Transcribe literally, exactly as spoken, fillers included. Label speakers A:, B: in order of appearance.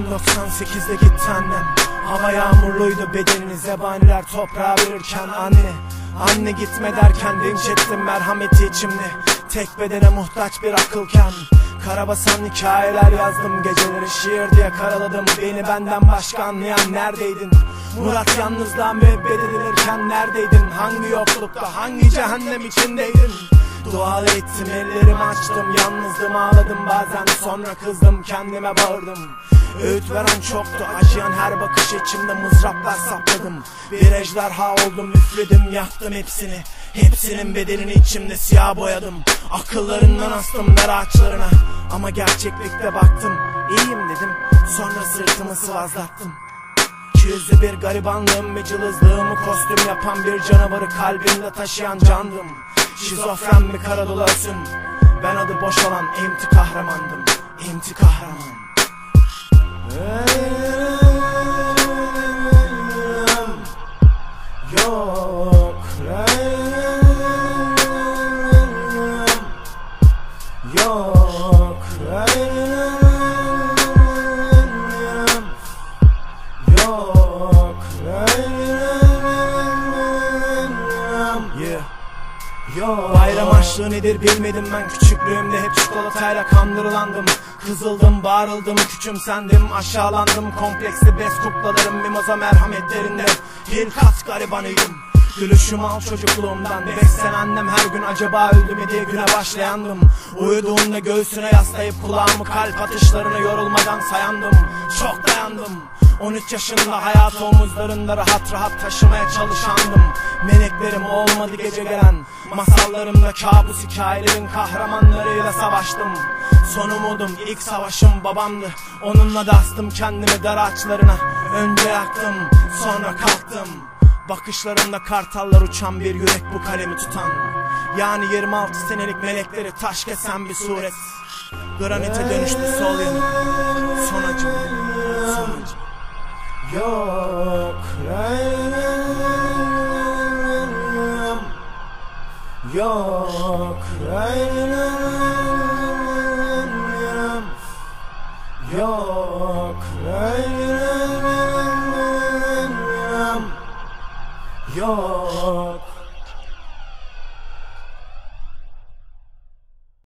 A: doksan sekizde gitti annem. Hava yağmurluydu, bedenini zebaniler toprağa verirken. Anne, anne gitme derken linç ettim merhameti içimde. Tek bedene muhtaç bir akılken karabasan hikayeler yazdım, geceleri şiir diye karaladım. Beni benden başka anlayan neredeydin? Murat yalnızlığa müebbet edilirken neredeydin? Hangi yoklukta, hangi cehennem içindeydin? Dua ettim, ellerimi açtım, yalnızdım, ağladım bazen, sonra kızdım, kendime bağırdım. Öğüt veren çoktu, acıyan her bakış içimde mızraplar sapladım. Bir ejderha oldum, üfledim, yaktım hepsini. Hepsinin bedenini içimde siyah boyadım. Akıllarından astım dar ağaçlarına. Ama gerçeklikte baktım, iyiyim dedim, sonra sırtımı sıvazlattım. İki yüzlü bir garibanlığım ve cılızlığımı kostüm yapan bir canavarı kalbimde taşıyan candım. Şizofren mi kara dolasın? Ben adı boş olan emti kahramandım. Emti kahraman. Yok Yok Yok Yeah. Yo, bayram açlığı nedir bilmedim ben, küçüklüğümde hep çikolatayla kandırılandım. Kızıldım, bağırıldım, küçümsendim, aşağılandım. Kompleksli bez kuklalarım mimoza merhametlerinde hilkat garibanıydım. Gülüşüm al çocukluğumdan, beş annem her gün acaba öldü mü diye güne başlayandım. Uyuduğumda göğsüne yaslayıp kulağımı kalp atışlarına yorulmadan sayandım. Çok dayandım. on üç yaşında hayatı omuzlarında rahat rahat taşımaya çalışandım. Meleklerim olmadı gece gelen, masallarımda kabus hikayelerin kahramanlarıyla savaştım. Son umudum, ilk savaşım babamdı. Onunla da astım kendimi dar ağaçlarına. Önce yaktım, sonra kalktım. Bakışlarımda kartallar uçan bir yürek bu kalemi tutan. Yani yirmi altı senelik melekleri taş kesen bir suret. Granite dönüştü sol yanım. Son acım, son acım. Yok Yok Yok